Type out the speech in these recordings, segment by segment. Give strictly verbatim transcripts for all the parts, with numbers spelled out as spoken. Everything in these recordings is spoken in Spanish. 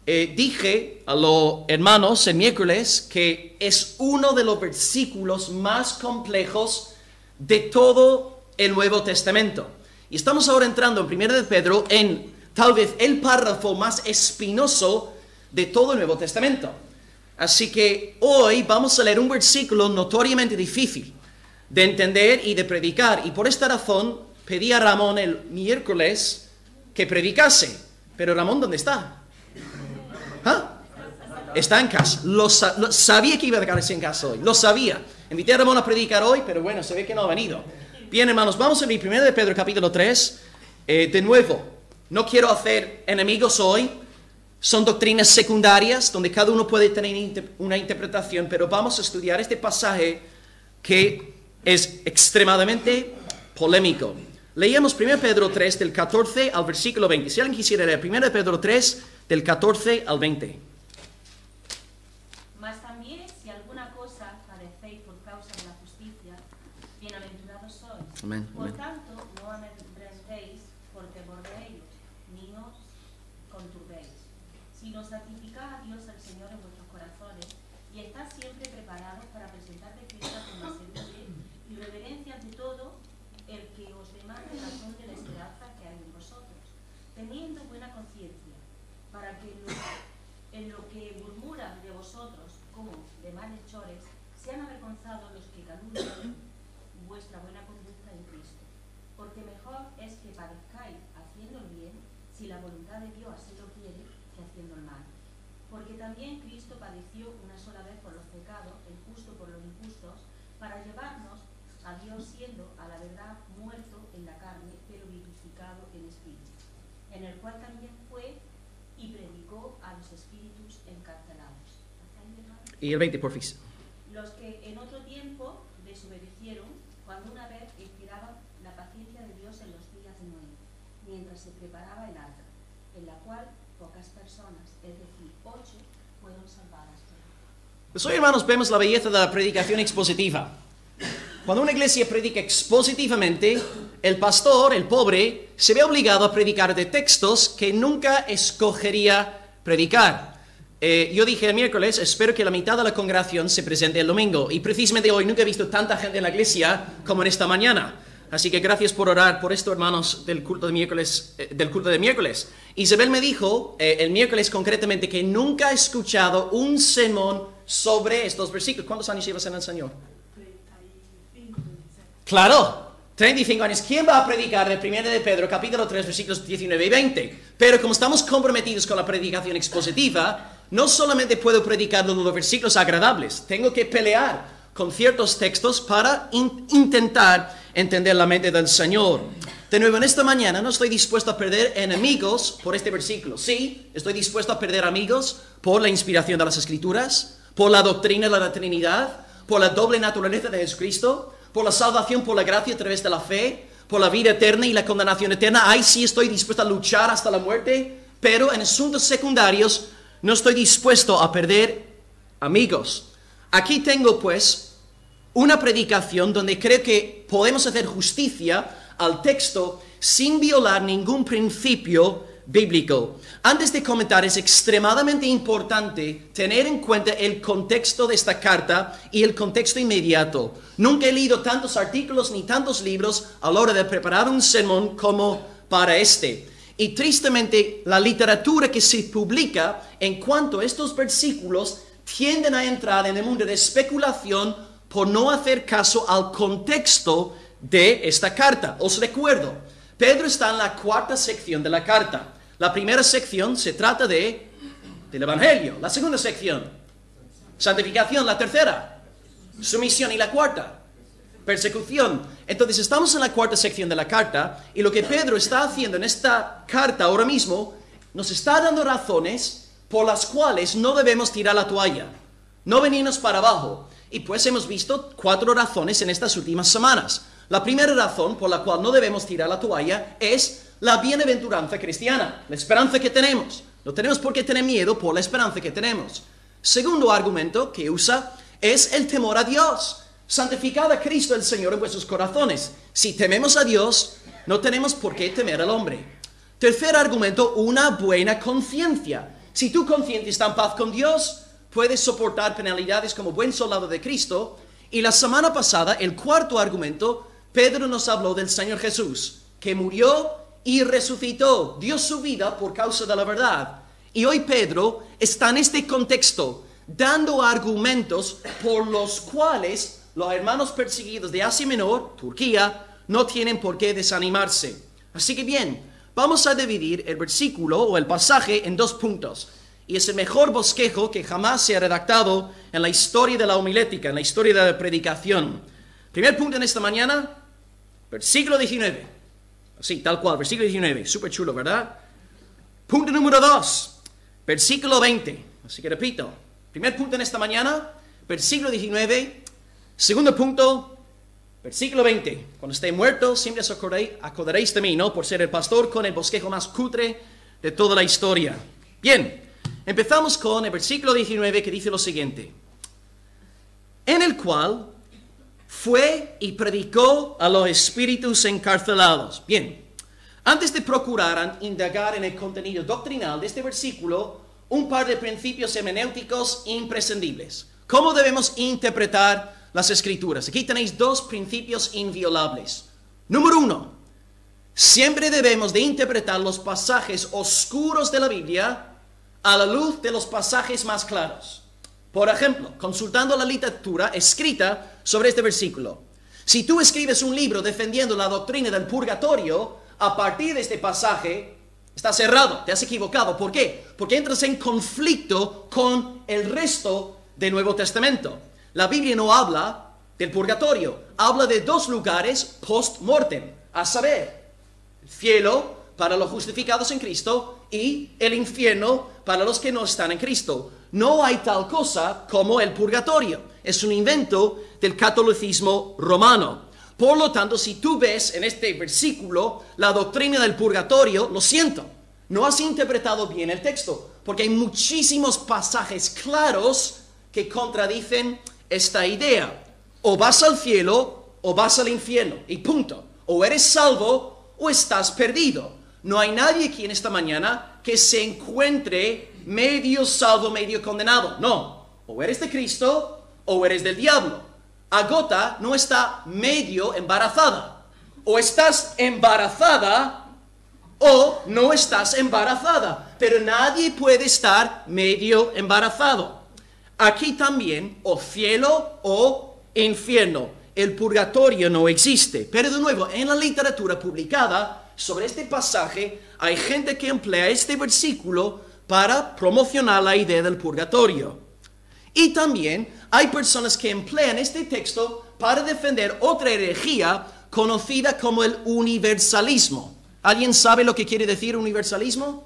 eh, dije a los hermanos el miércoles que es uno de los versículos más complejos de todo el Nuevo Testamento. Y estamos ahora entrando en primera de Pedro en tal vez el párrafo más espinoso de todo el Nuevo Testamento. Así que hoy vamos a leer un versículo notoriamente difícil de entender y de predicar. Y por esta razón pedí a Ramón el miércoles que predicase. Pero Ramón, ¿dónde está? ¿Ah? Está en casa. Lo, sa lo sabía que iba a quedarse en casa hoy. Lo sabía. Invité a Ramón a predicar hoy, pero bueno, se ve que no ha venido. Bien, hermanos, vamos a ver primero de Pedro capítulo tres. Eh, de nuevo, no quiero hacer enemigos hoy. Son doctrinas secundarias donde cada uno puede tener una interpretación, pero vamos a estudiar este pasaje que es extremadamente polémico. Leíamos primero Pedro tres del catorce al versículo veinte. Si alguien quisiera leer primero Pedro tres del catorce al veinte. Mas también si alguna cosa padecéis por causa de la justicia, bienaventurados sois. Amén. Por Amén. tanto, no amedrentéis por temor de ellos, ni os conturbéis, sino santificad a Dios el Señor en vuestros corazones, y estad siempre preparados para presentar de Cristo con mansedumbre y reverencia ante todo el que os demande razón de la esperanza que hay en vosotros, teniendo buena conciencia, para que en lo, en lo que murmuran de vosotros como de malhechores, sean avergonzados los que calumnian vuestra buena conducta en Cristo. Porque mejor es que padezcáis haciendo el bien, si la voluntad de Dios así lo quiere, que haciendo el mal. Porque también Cristo padeció una sola vez por los pecados, el justo por los injustos, para llevarnos a Dios, siendo a la verdad muerto en la carne, pero vivificado en espíritu, en el cual también fue y predicó a los espíritus encarcelados. Y el veinte, porfis. Los que en otro tiempo desobedecieron, cuando una vez esperaban la paciencia de Dios en los días de Noé, mientras se preparaba el arca, en la cual pocas personas, es decir, ocho, fueron salvadas. Pues hoy, hermanos, vemos la belleza de la predicación expositiva. Cuando una iglesia predica expositivamente, el pastor, el pobre, se ve obligado a predicar de textos que nunca escogería predicar. Eh, yo dije el miércoles, espero que la mitad de la congregación se presente el domingo. Y precisamente hoy nunca he visto tanta gente en la iglesia como en esta mañana. Así que gracias por orar por esto, hermanos, del culto de miércoles. Eh, del culto de miércoles. Isabel me dijo, eh, el miércoles concretamente, que nunca ha escuchado un sermón sobre estos versículos. ¿Cuántos años llevas en el Señor? Claro, treinta y cinco años. ¿Quién va a predicar de primera de Pedro, capítulo tres, versículos diecinueve y veinte? Pero como estamos comprometidos con la predicación expositiva, no solamente puedo predicar los versículos agradables, tengo que pelear con ciertos textos para in intentar entender la mente del Señor. De nuevo, en esta mañana no estoy dispuesto a perder enemigos por este versículo. Sí, estoy dispuesto a perder amigos por la inspiración de las Escrituras, por la doctrina de la Trinidad, por la doble naturaleza de Jesucristo, por la salvación, por la gracia a través de la fe, por la vida eterna y la condenación eterna. Ahí sí estoy dispuesto a luchar hasta la muerte, pero en asuntos secundarios no estoy dispuesto a perder amigos. Aquí tengo pues una predicación donde creo que podemos hacer justicia al texto sin violar ningún principio bíblico. Antes de comentar, es extremadamente importante tener en cuenta el contexto de esta carta y el contexto inmediato. Nunca he leído tantos artículos ni tantos libros a la hora de preparar un sermón como para este. Y tristemente, la literatura que se publica en cuanto a estos versículos tienden a entrar en el mundo de especulación por no hacer caso al contexto de esta carta. Os recuerdo, Pedro está en la cuarta sección de la carta. La primera sección se trata de, del Evangelio. La segunda sección, santificación. La tercera, sumisión. Y la cuarta, persecución. Entonces estamos en la cuarta sección de la carta y lo que Pedro está haciendo en esta carta ahora mismo nos está dando razones por las cuales no debemos tirar la toalla, no venirnos para abajo. Y pues hemos visto cuatro razones en estas últimas semanas. La primera razón por la cual no debemos tirar la toalla es la bienaventuranza cristiana, la esperanza que tenemos. No tenemos por qué tener miedo por la esperanza que tenemos. Segundo argumento que usa es el temor a Dios. Santificad a Cristo el Señor en vuestros corazones. Si tememos a Dios, no tenemos por qué temer al hombre. Tercer argumento, una buena conciencia. Si tu conciencia está en paz con Dios, puedes soportar penalidades como buen soldado de Cristo. Y la semana pasada, el cuarto argumento, Pedro nos habló del Señor Jesús, que murió y resucitó, dio su vida por causa de la verdad. Y hoy Pedro está en este contexto, dando argumentos por los cuales los hermanos perseguidos de Asia Menor, Turquía, no tienen por qué desanimarse. Así que bien, vamos a dividir el versículo o el pasaje en dos puntos. Y es el mejor bosquejo que jamás se ha redactado en la historia de la homilética, en la historia de la predicación. Primer punto en esta mañana, versículo diecinueve. Así, tal cual, versículo diecinueve. Súper chulo, ¿verdad? Punto número dos, versículo veinte. Así que repito, primer punto en esta mañana, versículo diecinueve. Segundo punto, versículo veinte. Cuando esté muerto, siempre os acordaréis, acordaréis de mí, ¿no? Por ser el pastor con el bosquejo más cutre de toda la historia. Bien, empezamos con el versículo diecinueve que dice lo siguiente. En el cual fue y predicó a los espíritus encarcelados. Bien, antes de procurar indagar en el contenido doctrinal de este versículo, un par de principios hermenéuticos imprescindibles. ¿Cómo debemos interpretar las Escrituras? Aquí tenéis dos principios inviolables. Número uno, siempre debemos de interpretar los pasajes oscuros de la Biblia a la luz de los pasajes más claros. Por ejemplo, consultando la literatura escrita sobre este versículo. Si tú escribes un libro defendiendo la doctrina del purgatorio, a partir de este pasaje, estás errado, te has equivocado. ¿Por qué? Porque entras en conflicto con el resto del Nuevo Testamento. La Biblia no habla del purgatorio, habla de dos lugares post-mortem, a saber, el cielo para los justificados en Cristo y el infierno para los que no están en Cristo. No hay tal cosa como el purgatorio. Es un invento del catolicismo romano. Por lo tanto, si tú ves en este versículo la doctrina del purgatorio, lo siento, no has interpretado bien el texto, porque hay muchísimos pasajes claros que contradicen esta idea. O vas al cielo o vas al infierno, y punto. O eres salvo o estás perdido. No hay nadie aquí en esta mañana que se encuentre medio salvo, medio condenado. No, o eres de Cristo o eres del diablo. Agota no está medio embarazada. O estás embarazada o no estás embarazada. Pero nadie puede estar medio embarazado. Aquí también, o cielo o infierno. El purgatorio no existe. Pero de nuevo, en la literatura publicada sobre este pasaje, hay gente que emplea este versículo para promocionar la idea del purgatorio. Y también hay personas que emplean este texto para defender otra herejía conocida como el universalismo. ¿Alguien sabe lo que quiere decir universalismo?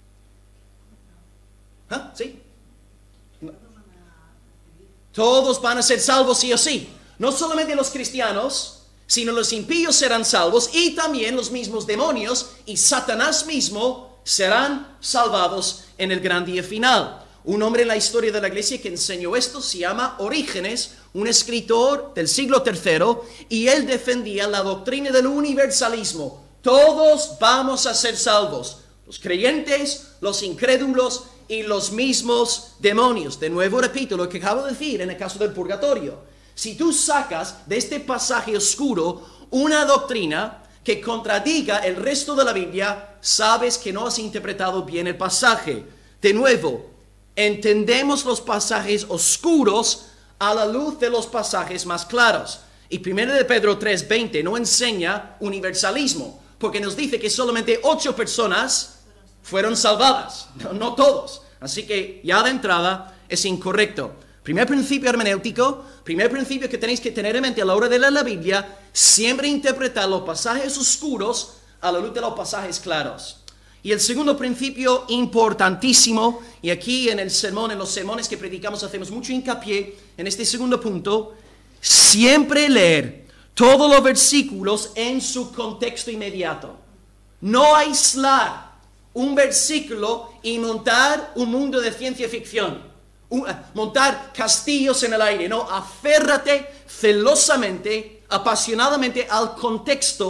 ¿Ah? ¿Sí? No. Todos van a ser salvos sí o sí. No solamente los cristianos, sino los impíos serán salvos y también los mismos demonios y Satanás mismo serán salvados en el gran día final. Un hombre en la historia de la iglesia que enseñó esto se llama Orígenes, un escritor del siglo tercero, y él defendía la doctrina del universalismo. Todos vamos a ser salvos, los creyentes, los incrédulos y los mismos demonios. De nuevo repito lo que acabo de decir en el caso del purgatorio. Si tú sacas de este pasaje oscuro una doctrina que contradiga el resto de la Biblia, sabes que no has interpretado bien el pasaje. De nuevo, entendemos los pasajes oscuros a la luz de los pasajes más claros. Y primero de Pedro tres veinte no enseña universalismo, porque nos dice que solamente ocho personas fueron salvadas, no, no todos. Así que ya de entrada es incorrecto. Primer principio hermenéutico, primer principio que tenéis que tener en mente a la hora de leer la Biblia, siempre interpretar los pasajes oscuros a la luz de los pasajes claros. Y el segundo principio importantísimo, y aquí en el sermón, en los sermones que predicamos hacemos mucho hincapié en este segundo punto, siempre leer todos los versículos en su contexto inmediato. No aislar un versículo y montar un mundo de ciencia ficción. Un, montar castillos en el aire. No, aférrate celosamente, apasionadamente al contexto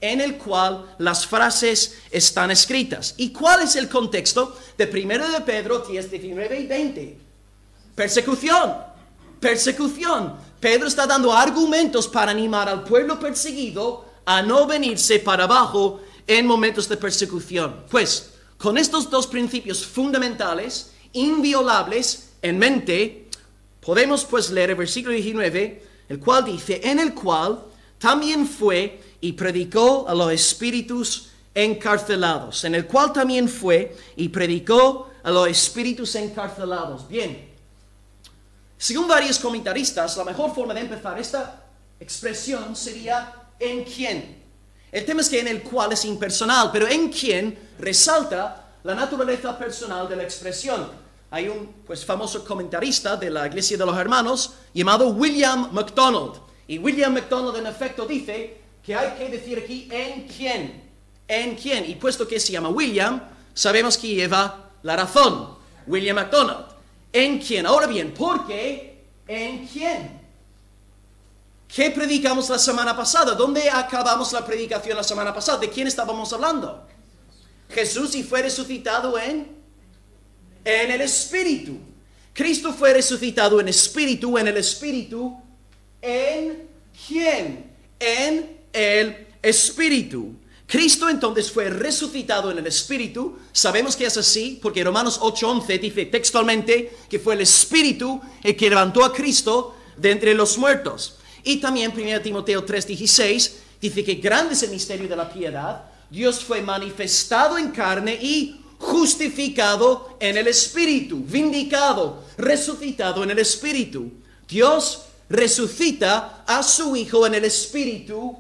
en el cual las frases están escritas. ¿Y cuál es el contexto de primero de Pedro diez, diecinueve y veinte? Persecución, persecución. Pedro está dando argumentos para animar al pueblo perseguido a no venirse para abajo en momentos de persecución. Pues, con estos dos principios fundamentales, inviolables en mente, podemos pues leer el versículo diecinueve, el cual dice, en el cual también fue y predicó a los espíritus encarcelados, en el cual también fue y predicó a los espíritus encarcelados. Bien, según varios comentaristas, la mejor forma de empezar esta expresión sería ¿en quién? El tema es que en el cual es impersonal, pero en quién resalta la naturaleza personal de la expresión. Hay un pues, famoso comentarista de la Iglesia de los Hermanos llamado William MacDonald. Y William MacDonald en efecto dice que hay que decir aquí ¿en quién? ¿En quién? Y puesto que se llama William, sabemos que lleva la razón. William MacDonald. ¿En quién? Ahora bien, ¿por qué? ¿En quién? ¿Qué predicamos la semana pasada? ¿Dónde acabamos la predicación la semana pasada? ¿De quién estábamos hablando? Jesús y fue resucitado en, en el Espíritu. Cristo fue resucitado en Espíritu, en el Espíritu. ¿En quién? En el Espíritu. Cristo entonces fue resucitado en el Espíritu. Sabemos que es así porque Romanos ocho once dice textualmente que fue el Espíritu el que levantó a Cristo de entre los muertos. Y también primero Timoteo tres dieciséis dice que grande es el misterio de la piedad. Dios fue manifestado en carne y justificado en el Espíritu, vindicado, resucitado en el Espíritu. Dios resucita a su Hijo en el Espíritu.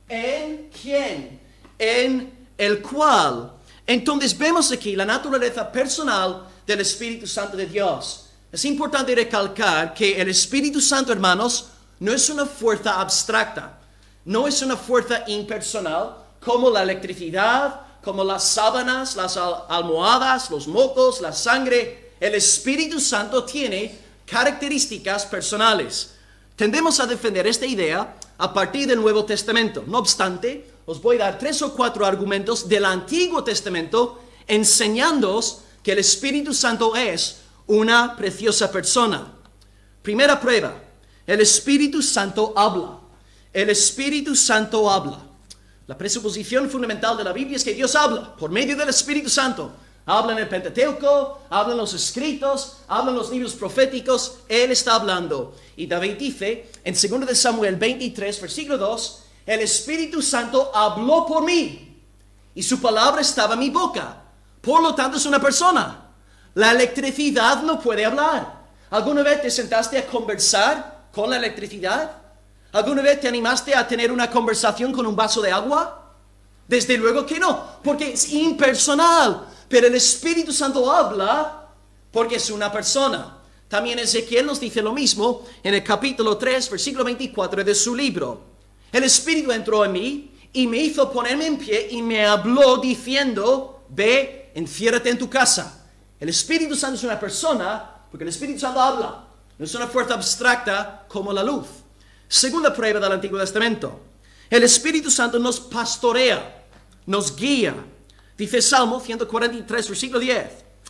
¿En quién? En el cual. Entonces vemos aquí la naturaleza personal del Espíritu Santo de Dios. Es importante recalcar que el Espíritu Santo, hermanos, no es una fuerza abstracta, no es una fuerza impersonal como la electricidad, como las sábanas, las al almohadas, los mocos, la sangre. El Espíritu Santo tiene características personales. Tendemos a defender esta idea a partir del Nuevo Testamento. No obstante, os voy a dar tres o cuatro argumentos del Antiguo Testamento enseñándoos que el Espíritu Santo es una preciosa persona. Primera prueba, el Espíritu Santo habla. El Espíritu Santo habla. La presuposición fundamental de la Biblia es que Dios habla por medio del Espíritu Santo. Habla en el Pentateuco, habla en los escritos, habla en los libros proféticos. Él está hablando. Y David dice en segundo de Samuel veintitrés, versículo dos, el Espíritu Santo habló por mí y su palabra estaba en mi boca. Por lo tanto es una persona. La electricidad no puede hablar. ¿Alguna vez te sentaste a conversar con la electricidad? ¿Alguna vez te animaste a tener una conversación con un vaso de agua? Desde luego que no, porque es impersonal. Pero el Espíritu Santo habla porque es una persona. También Ezequiel nos dice lo mismo en el capítulo tres, versículo veinticuatro de su libro. El Espíritu entró en mí y me hizo ponerme en pie y me habló diciendo, ve, enciérrate en tu casa. El Espíritu Santo es una persona porque el Espíritu Santo habla. No es una fuerza abstracta como la luz. Segunda prueba del Antiguo Testamento. El Espíritu Santo nos pastorea, nos guía. Dice Salmo ciento cuarenta y tres, versículo diez.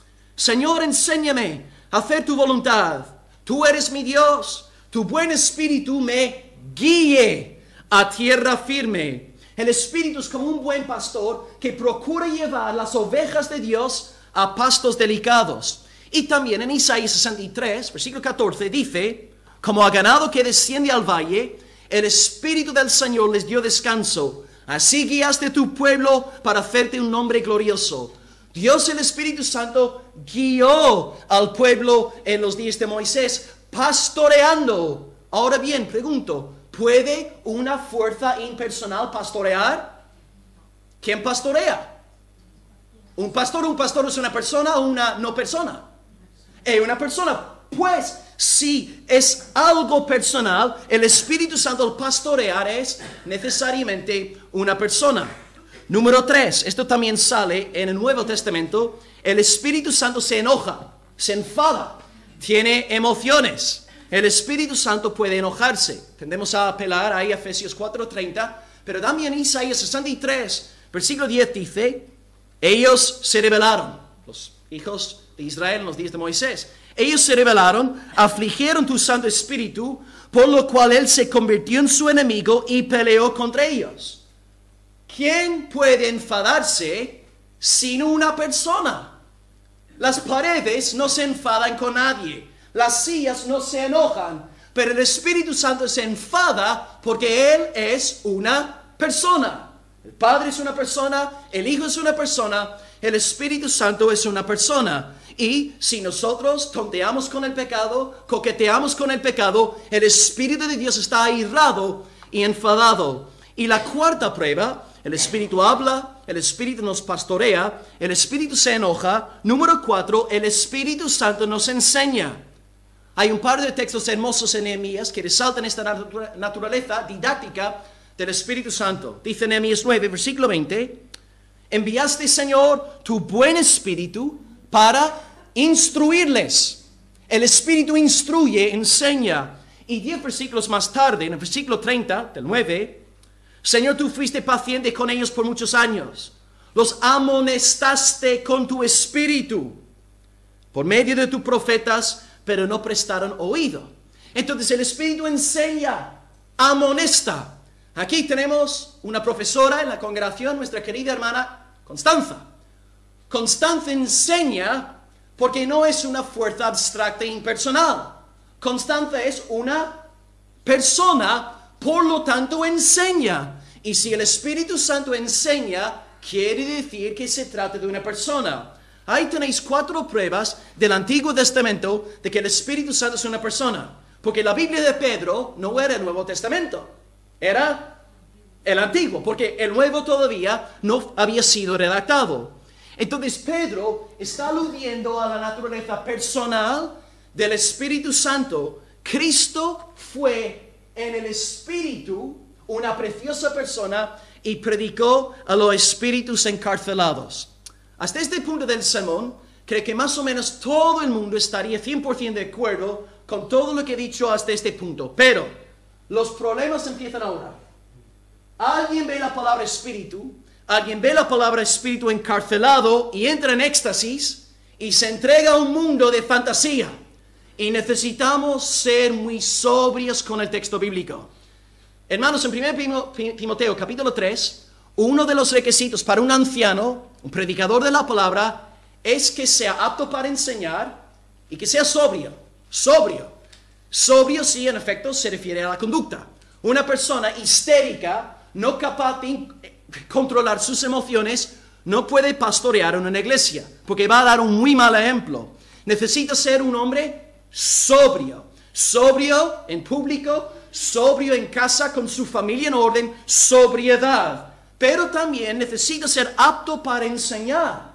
Señor, enséñame a hacer tu voluntad. Tú eres mi Dios. Tu buen Espíritu me guíe a tierra firme. El Espíritu es como un buen pastor que procura llevar las ovejas de Dios a pastos delicados. Y también en Isaías sesenta y tres, versículo catorce, dice, como a ganado que desciende al valle, el Espíritu del Señor les dio descanso. Así guiaste tu pueblo para hacerte un nombre glorioso. Dios, el Espíritu Santo, guió al pueblo en los días de Moisés, pastoreando. Ahora bien, pregunto, ¿puede una fuerza impersonal pastorear? ¿Quién pastorea? ¿Un pastor? ¿Un pastor es una persona o una no persona? Es una persona. Pues, si es algo personal, el Espíritu Santo al pastorear es necesariamente una persona. Número tres, esto también sale en el Nuevo Testamento. El Espíritu Santo se enoja, se enfada, tiene emociones. El Espíritu Santo puede enojarse. Tendemos a apelar ahí a Efesios cuatro treinta Pero también Isaías sesenta y tres, versículo diez dice, ellos se rebelaron, los hijos de Israel en los días de Moisés. Ellos se rebelaron, afligieron tu Santo Espíritu, por lo cual Él se convirtió en su enemigo y peleó contra ellos. ¿Quién puede enfadarse sino una persona? Las paredes no se enfadan con nadie, las sillas no se enojan, pero el Espíritu Santo se enfada porque Él es una persona. El Padre es una persona, el Hijo es una persona, el Espíritu Santo es una persona. Y si nosotros tonteamos con el pecado, coqueteamos con el pecado, el Espíritu de Dios está airado y enfadado. Y la cuarta prueba, el Espíritu habla, el Espíritu nos pastorea, el Espíritu se enoja. Número cuatro, el Espíritu Santo nos enseña. Hay un par de textos hermosos en Nehemías que resaltan esta natura- naturaleza didáctica del Espíritu Santo. Dice Nehemías nueve, versículo veinte, enviaste, Señor, tu buen Espíritu para instruirles. El Espíritu instruye, enseña. Y diez versículos más tarde, en el versículo treinta del nueve, Señor, tú fuiste paciente con ellos por muchos años. Los amonestaste con tu Espíritu por medio de tus profetas, pero no prestaron oído. Entonces el Espíritu enseña, amonesta. Aquí tenemos una profesora en la congregación, nuestra querida hermana Constanza. Constanza enseña porque no es una fuerza abstracta e impersonal. Constanza es una persona, por lo tanto enseña. Y si el Espíritu Santo enseña, quiere decir que se trata de una persona. Ahí tenéis cuatro pruebas del Antiguo Testamento de que el Espíritu Santo es una persona. Porque la Biblia de Pedro no era el Nuevo Testamento, era el Antiguo, porque el Nuevo todavía no había sido redactado. Entonces Pedro está aludiendo a la naturaleza personal del Espíritu Santo. Cristo fue en el Espíritu una preciosa persona y predicó a los espíritus encarcelados. Hasta este punto del sermón, creo que más o menos todo el mundo estaría cien por ciento de acuerdo con todo lo que he dicho hasta este punto. Pero los problemas empiezan ahora. Alguien ve la palabra espíritu, alguien ve la palabra espíritu encarcelado y entra en éxtasis y se entrega a un mundo de fantasía. Y necesitamos ser muy sobrios con el texto bíblico. Hermanos, en primero Timoteo capítulo tres, uno de los requisitos para un anciano, un predicador de la palabra, es que sea apto para enseñar y que sea sobrio. Sobrio. Sobrio, sí, en efecto, se refiere a la conducta. Una persona histérica, no capaz de controlar sus emociones, no puede pastorear en una iglesia, porque va a dar un muy mal ejemplo. Necesita ser un hombre sobrio. Sobrio en público, sobrio en casa con su familia en orden, sobriedad. Pero también necesita ser apto para enseñar.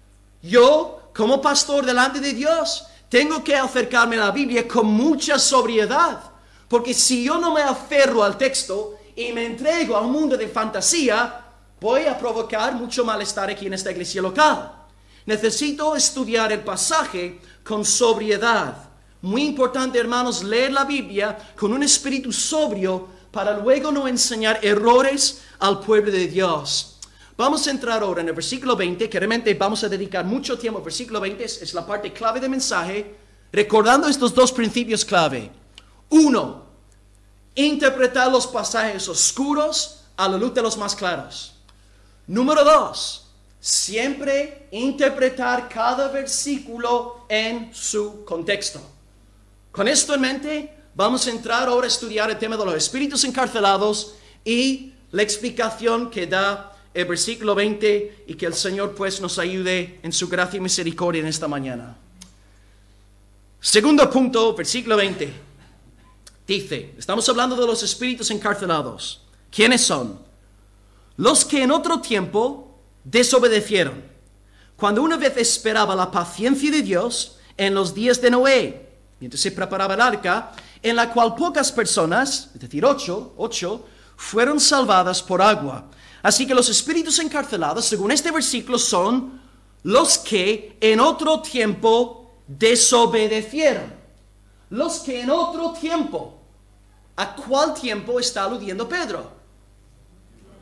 Yo, como pastor delante de Dios, tengo que acercarme a la Biblia con mucha sobriedad. Porque si yo no me aferro al texto y me entrego a un mundo de fantasía, voy a provocar mucho malestar aquí en esta iglesia local. Necesito estudiar el pasaje con sobriedad. Muy importante, hermanos, leer la Biblia con un espíritu sobrio para luego no enseñar errores al pueblo de Dios. Vamos a entrar ahora en el versículo veinte, que realmente vamos a dedicar mucho tiempo al versículo veinte, es, es la parte clave del mensaje, recordando estos dos principios clave. Uno, interpretar los pasajes oscuros a la luz de los más claros. Número dos, siempre interpretar cada versículo en su contexto. Con esto en mente, vamos a entrar ahora a estudiar el tema de los espíritus encarcelados y la explicación que da el versículo veinte, y que el Señor pues nos ayude en su gracia y misericordia en esta mañana. Segundo punto, versículo veinte. Dice, estamos hablando de los espíritus encarcelados. ¿Quiénes son? Los que en otro tiempo desobedecieron, cuando una vez esperaba la paciencia de Dios en los días de Noé, mientras se preparaba el arca, en la cual pocas personas, es decir, ocho, ocho, fueron salvadas por agua. Así que los espíritus encarcelados, según este versículo, son los que en otro tiempo desobedecieron. Los que en otro tiempo. ¿A cuál tiempo está aludiendo Pedro?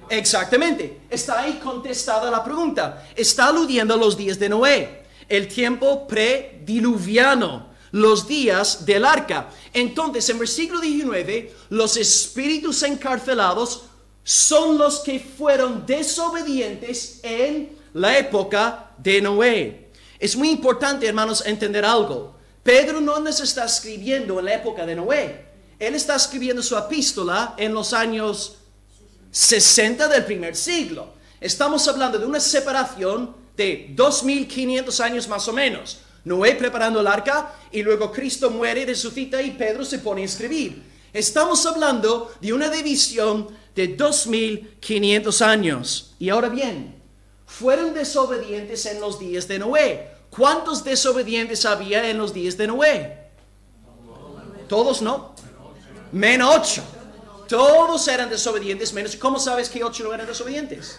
Exactamente. Está ahí contestada la pregunta. Está aludiendo a los días de Noé, el tiempo prediluviano, los días del arca. Entonces, en versículo diecinueve, los espíritus encarcelados son los que fueron desobedientes en la época de Noé. Es muy importante, hermanos, entender algo. Pedro no nos está escribiendo en la época de Noé. Él está escribiendo su epístola en los años sesenta del primer siglo. Estamos hablando de una separación de dos mil quinientos años más o menos. Noé preparando el arca y luego Cristo muere y resucita y Pedro se pone a escribir. Estamos hablando de una división de dos mil quinientos años. Y ahora bien, fueron desobedientes en los días de Noé. ¿Cuántos desobedientes había en los días de Noé? Todos, ¿no? Menos ocho. Todos eran desobedientes, menos. ¿Cómo sabes que ocho no eran desobedientes?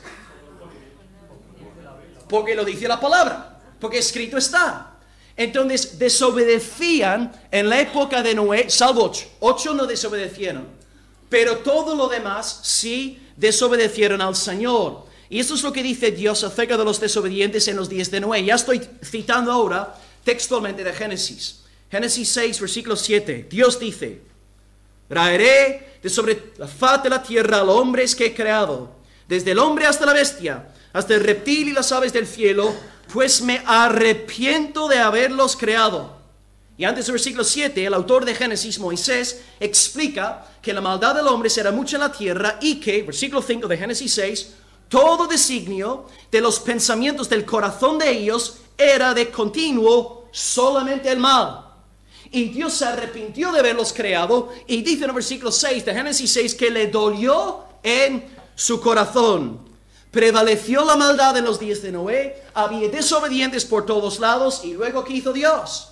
Porque lo dice la palabra, porque escrito está. Entonces desobedecían en la época de Noé, salvo ocho. Ocho no desobedecieron, pero todo lo demás sí desobedecieron al Señor. Y esto es lo que dice Dios acerca de los desobedientes en los días de Noé. Ya estoy citando ahora textualmente de Génesis. Génesis seis, versículo siete. Dios dice: traeré de sobre la faz de la tierra a los hombres que he creado, desde el hombre hasta la bestia, hasta el reptil y las aves del cielo, pues me arrepiento de haberlos creado. Y antes del versículo siete, el autor de Génesis, Moisés, explica que la maldad del hombre será mucha en la tierra y que, versículo cinco de Génesis seis, todo designio de los pensamientos del corazón de ellos era de continuo solamente el mal. Y Dios se arrepintió de haberlos creado y dice en el versículo seis de Génesis seis que le dolió en su corazón. Prevaleció la maldad en los días de Noé, había desobedientes por todos lados y luego ¿qué hizo Dios?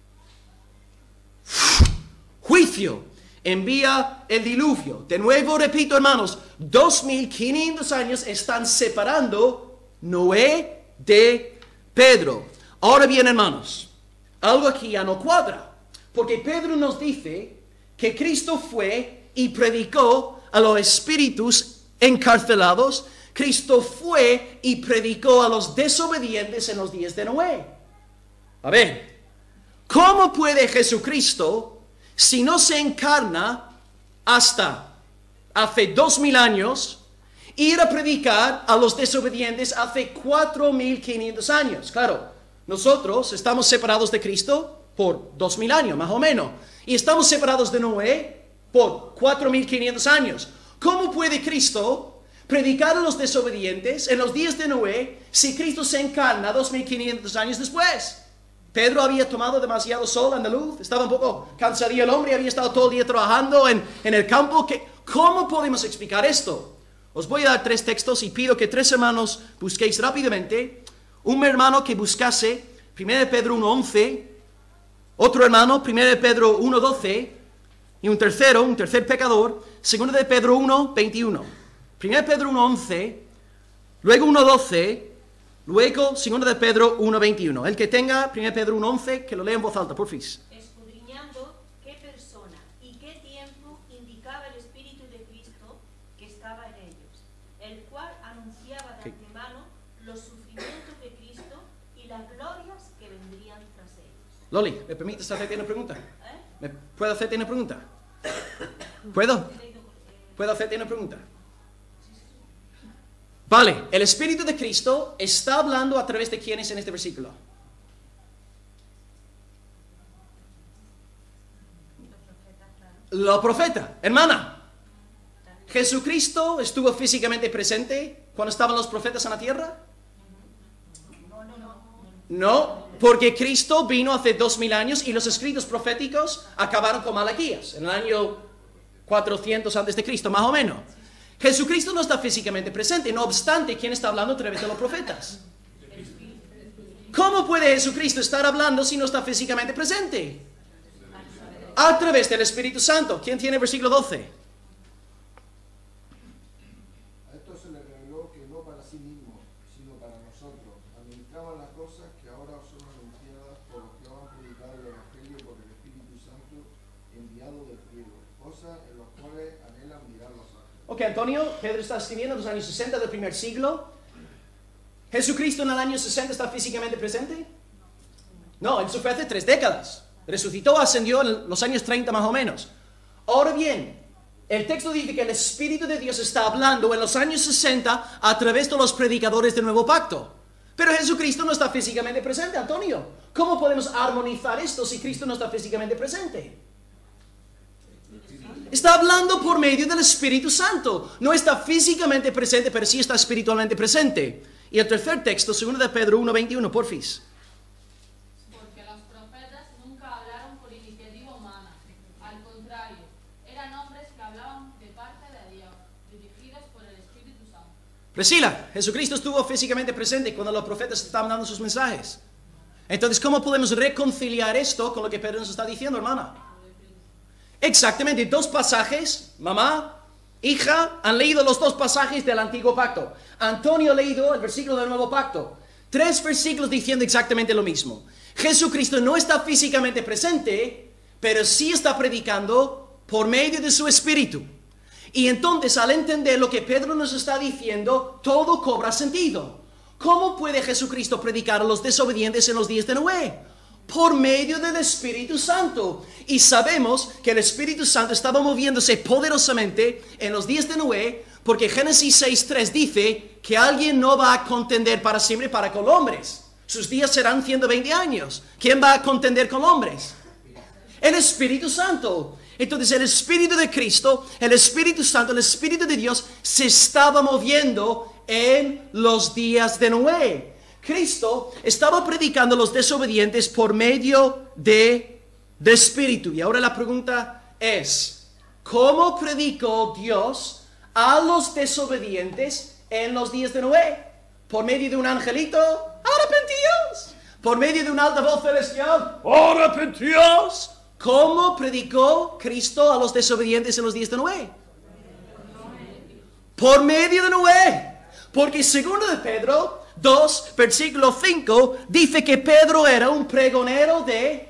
Juicio. Envía el diluvio. De nuevo repito, hermanos, dos mil quinientos años están separando Noé de Pedro. Ahora bien, hermanos, algo aquí ya no cuadra, porque Pedro nos dice que Cristo fue y predicó a los espíritus encarcelados. Cristo fue y predicó a los desobedientes en los días de Noé. A ver, ¿cómo puede Jesucristo, si no se encarna hasta hace dos mil años, ir a predicar a los desobedientes hace cuatro mil quinientos años? Claro, nosotros estamos separados de Cristo por dos mil años, más o menos. Y estamos separados de Noé por cuatro mil quinientos años. ¿Cómo puede Cristo predicar a los desobedientes en los días de Noé si Cristo se encarna dos mil quinientos años después? Pedro había tomado demasiado sol andaluz, estaba un poco cansadillo el hombre, había estado todo el día trabajando en, en el campo. ¿Qué, ¿Cómo podemos explicar esto? Os voy a dar tres textos y pido que tres hermanos busquéis rápidamente. Un hermano que buscase primero de Pedro uno once, otro hermano primero de Pedro uno doce y un tercero, un tercer pecador, segundo de Pedro uno veintiuno. primero de Pedro uno once, luego uno doce, luego segundo de Pedro uno veintiuno. El que tenga primero de Pedro uno once, que lo lea en voz alta, porfis. Escudriñando qué persona y qué tiempo indicaba el Espíritu de Cristo que estaba en ellos, el cual anunciaba de Okay. antemano los sufrimientos de Cristo y las glorias que vendrían tras ellos. Loli, ¿me permites hacerte una pregunta? ¿Eh? ¿Me ¿Puedo hacerte una pregunta? ¿Puedo? ¿Puedo hacerte una pregunta? Vale, el Espíritu de Cristo está hablando a través de quiénes en este versículo. La profeta, hermana. ¿Jesucristo estuvo físicamente presente cuando estaban los profetas en la tierra? No, porque Cristo vino hace dos mil años y los escritos proféticos acabaron con Malaquías en el año cuatrocientos antes de Cristo, más o menos. Jesucristo no está físicamente presente, no obstante, ¿quién está hablando a través de los profetas? ¿Cómo puede Jesucristo estar hablando si no está físicamente presente? A través del Espíritu Santo. ¿Quién tiene el versículo doce? A esto se le reveló que no para sí mismo, sino para nosotros, administraban las cosas que ahora os son anunciadas por los que os han predicado el Evangelio por el Espíritu Santo enviado del cielo, cosas en las cuales anhelan mirar los ángeles. Ok, Antonio, Pedro está escribiendo en los años sesenta del primer siglo. ¿Jesucristo en el año sesenta está físicamente presente? No, él sufrió hace tres décadas. Resucitó, ascendió en los años treinta más o menos. Ahora bien, el texto dice que el Espíritu de Dios está hablando en los años sesenta a través de los predicadores del Nuevo Pacto. Pero Jesucristo no está físicamente presente, Antonio. ¿Cómo podemos armonizar esto si Cristo no está físicamente presente? Está hablando por medio del Espíritu Santo. No está físicamente presente, pero sí está espiritualmente presente. Y el tercer texto, segundo de Pedro uno veintiuno, porfis. Porque los profetas nunca hablaron por iniciativa humana. Al contrario, eran hombres que hablaban de parte de Dios, dirigidos por el Espíritu Santo. Priscila, Jesucristo estuvo físicamente presente cuando los profetas estaban dando sus mensajes. Entonces, ¿cómo podemos reconciliar esto con lo que Pedro nos está diciendo, hermana? Exactamente, dos pasajes, mamá, hija, han leído los dos pasajes del Antiguo Pacto. Antonio ha leído el versículo del Nuevo Pacto. Tres versículos diciendo exactamente lo mismo. Jesucristo no está físicamente presente, pero sí está predicando por medio de su Espíritu. Y entonces, al entender lo que Pedro nos está diciendo, todo cobra sentido. ¿Cómo puede Jesucristo predicar a los desobedientes en los días de Noé? Por medio del Espíritu Santo. Y sabemos que el Espíritu Santo estaba moviéndose poderosamente en los días de Noé, porque Génesis seis tres dice que alguien no va a contender para siempre para con hombres. Sus días serán ciento veinte años. ¿Quién va a contender con hombres? El Espíritu Santo. Entonces el Espíritu de Cristo, el Espíritu Santo, el Espíritu de Dios se estaba moviendo en los días de Noé. Cristo estaba predicando a los desobedientes por medio de, de Espíritu. Y ahora la pregunta es, ¿cómo predicó Dios a los desobedientes en los días de Noé? ¿Por medio de un angelito? ¡Arrepentíos! ¿Por medio de una alta voz celestial? ¡Arrepentíos! ¿Cómo predicó Cristo a los desobedientes en los días de Noé? Por medio de Noé. Porque segundo de Pedro dos, versículo cinco, dice que Pedro era un pregonero de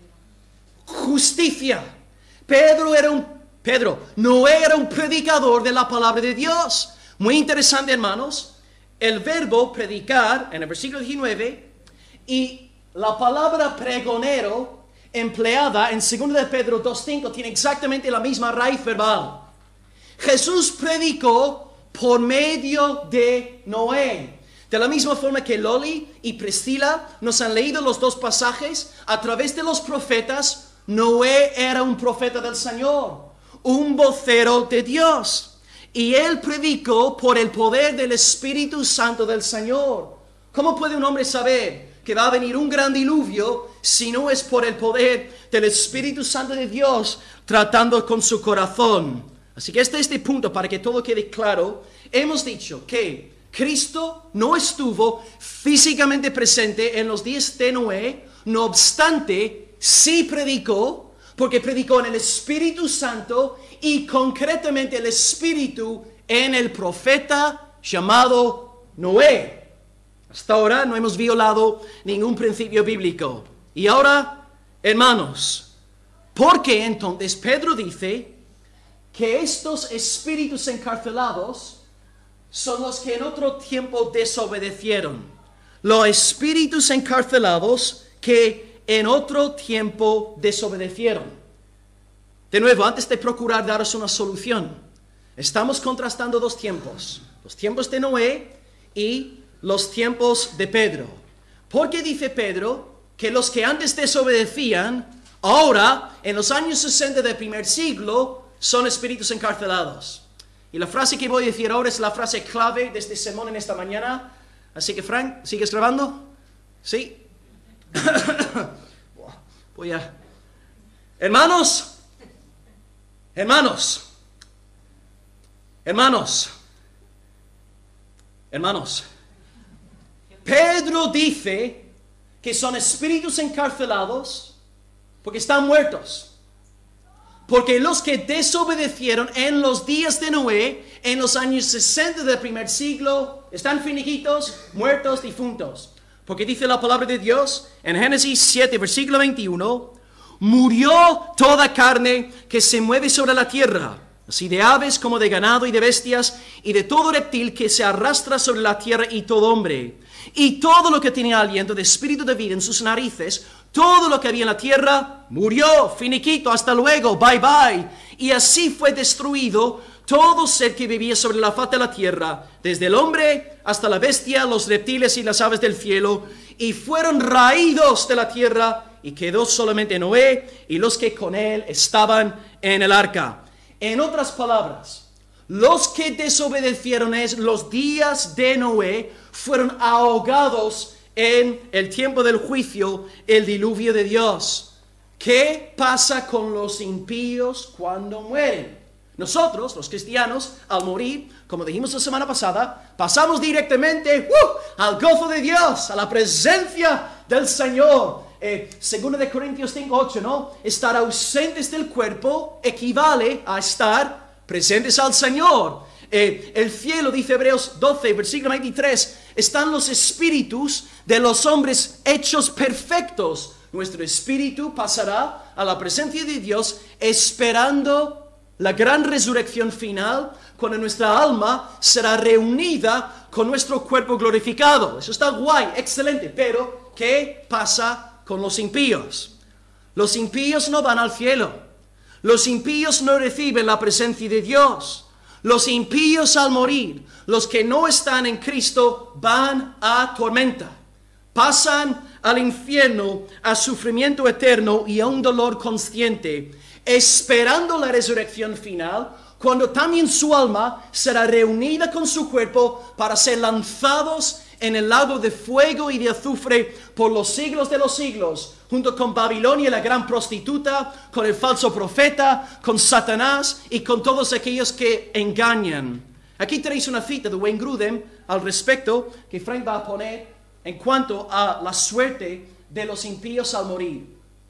justicia. Pedro era un, Pedro, Noé era un predicador de la palabra de Dios. Muy interesante, hermanos. El verbo predicar, en el versículo diecinueve, y la palabra pregonero, empleada en segundo de Pedro dos cinco, tiene exactamente la misma raíz verbal. Jesús predicó por medio de Noé. De la misma forma que Loli y Priscila nos han leído los dos pasajes, a través de los profetas, Noé era un profeta del Señor, un vocero de Dios. Y él predicó por el poder del Espíritu Santo del Señor. ¿Cómo puede un hombre saber que va a venir un gran diluvio si no es por el poder del Espíritu Santo de Dios tratando con su corazón? Así que este es este punto para que todo quede claro. Hemos dicho que Cristo no estuvo físicamente presente en los días de Noé, no obstante, sí predicó, porque predicó en el Espíritu Santo y concretamente el Espíritu en el profeta llamado Noé. Hasta ahora no hemos violado ningún principio bíblico. Y ahora, hermanos, ¿por qué entonces Pedro dice que estos espíritus encarcelados son los que en otro tiempo desobedecieron? Los espíritus encarcelados que en otro tiempo desobedecieron. De nuevo, antes de procurar daros una solución, estamos contrastando dos tiempos. Los tiempos de Noé y los tiempos de Pedro. ¿Por qué dice Pedro que los que antes desobedecían, ahora, en los años sesenta del primer siglo, son espíritus encarcelados? Y la frase que voy a decir ahora es la frase clave de este sermón en esta mañana. Así que, Frank, ¿sigues grabando? ¿Sí? Voy a... Hermanos, hermanos, hermanos, hermanos. Pedro dice que son espíritus encarcelados porque están muertos. Porque los que desobedecieron en los días de Noé, en los años sesenta del primer siglo, están finiquitos, muertos, difuntos. Porque dice la palabra de Dios en Génesis siete, versículo veintiuno, murió toda carne que se mueve sobre la tierra, así de aves como de ganado y de bestias, y de todo reptil que se arrastra sobre la tierra y todo hombre. Y todo lo que tenía aliento de espíritu de vida en sus narices, todo lo que había en la tierra, murió, finiquito, hasta luego, bye bye. Y así fue destruido todo ser que vivía sobre la faz de la tierra, desde el hombre hasta la bestia, los reptiles y las aves del cielo, y fueron raídos de la tierra, y quedó solamente Noé y los que con él estaban en el arca. En otras palabras, los que desobedecieron es los días de Noé fueron ahogados en el tiempo del juicio, el diluvio de Dios. ¿Qué pasa con los impíos cuando mueren? Nosotros, los cristianos, al morir, como dijimos la semana pasada, pasamos directamente ¡uh! al gozo de Dios, a la presencia del Señor. Eh, Segunda de Corintios cinco, ocho, ¿no? Estar ausentes del cuerpo equivale a estar presentes al Señor. Eh, el cielo, dice Hebreos doce, versículo veintitrés, están los espíritus de los hombres hechos perfectos. Nuestro espíritu pasará a la presencia de Dios esperando la gran resurrección final, cuando nuestra alma será reunida con nuestro cuerpo glorificado. Eso está guay, excelente, pero ¿qué pasa con los impíos? Los impíos no van al cielo. Los impíos no reciben la presencia de Dios. Los impíos al morir, los que no están en Cristo, van a tormenta. Pasan al infierno, a sufrimiento eterno y a un dolor consciente, esperando la resurrección final, cuando también su alma será reunida con su cuerpo para ser lanzados en el lago de fuego y de azufre por los siglos de los siglos, junto con Babilonia, la gran prostituta, con el falso profeta, con Satanás y con todos aquellos que engañan. Aquí tenéis una cita de Wayne Grudem al respecto, que Frank va a poner en cuanto a la suerte de los impíos al morir.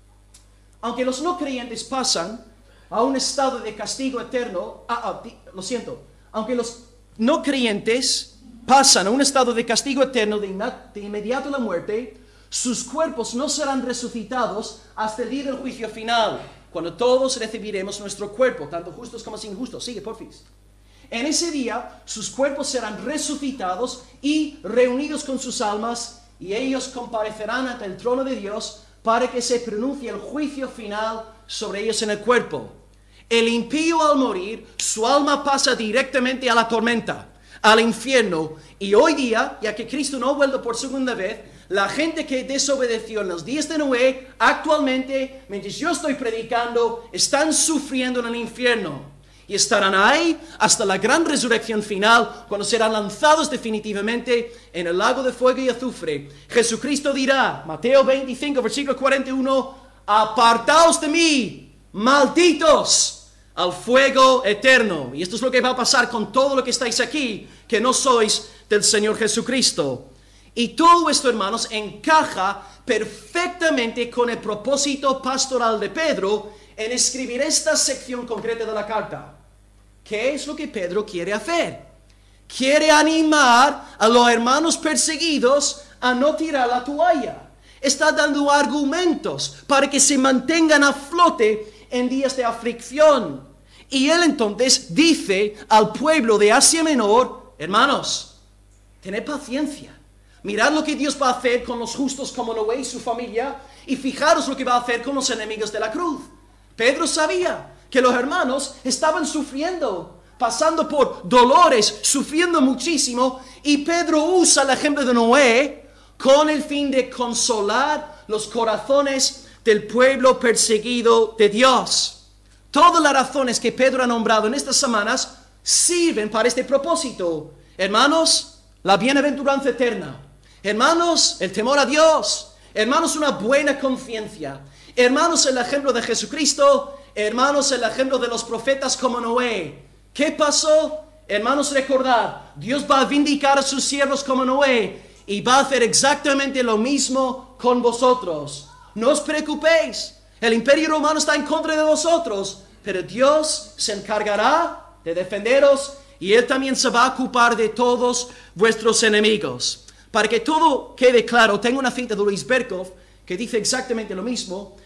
Aunque los no creyentes pasan a un estado de castigo eterno, ah, ah, lo siento, aunque los no creyentes pasan a un estado de castigo eterno de, de inmediato la muerte, sus cuerpos no serán resucitados hasta el día del juicio final, cuando todos recibiremos nuestro cuerpo, tanto justos como injustos. Sigue, porfis. En ese día, sus cuerpos serán resucitados y reunidos con sus almas, y ellos comparecerán ante el trono de Dios para que se pronuncie el juicio final sobre ellos en el cuerpo. El impío al morir, su alma pasa directamente a la tormenta, al infierno. Y hoy día, ya que Cristo no ha vuelto por segunda vez, la gente que desobedeció en los días de Noé, actualmente, mientras yo estoy predicando, están sufriendo en el infierno. Y estarán ahí hasta la gran resurrección final, cuando serán lanzados definitivamente en el lago de fuego y azufre. Jesucristo dirá, Mateo veinticinco, versículo cuarenta y uno, apartaos de mí, malditos, al fuego eterno. Y esto es lo que va a pasar con todo lo que estáis aquí, que no sois del Señor Jesucristo. Y todo esto, hermanos, encaja perfectamente con el propósito pastoral de Pedro en escribir esta sección concreta de la carta. ¿Qué es lo que Pedro quiere hacer? Quiere animar a los hermanos perseguidos a no tirar la toalla. Está dando argumentos para que se mantengan a flote en días de aflicción. Y él entonces dice al pueblo de Asia Menor, hermanos, tened paciencia. Mirad lo que Dios va a hacer con los justos como Noé y su familia, y fijaros lo que va a hacer con los enemigos de la cruz. Pedro sabía que los hermanos estaban sufriendo, pasando por dolores, sufriendo muchísimo, y Pedro usa el ejemplo de Noé con el fin de consolar los corazones del pueblo perseguido de Dios. Todas las razones que Pedro ha nombrado en estas semanas sirven para este propósito. Hermanos, la bienaventuranza eterna. Hermanos, el temor a Dios. Hermanos, una buena conciencia. Hermanos, el ejemplo de Jesucristo. Hermanos, el ejemplo de los profetas como Noé. ¿Qué pasó? Hermanos, recordad, Dios va a vindicar a sus siervos como Noé y va a hacer exactamente lo mismo con vosotros. No os preocupéis, el imperio romano está en contra de vosotros, pero Dios se encargará de defenderos y Él también se va a ocupar de todos vuestros enemigos. Para que todo quede claro, tengo una cita de Luis Berkhoff que dice exactamente lo mismo.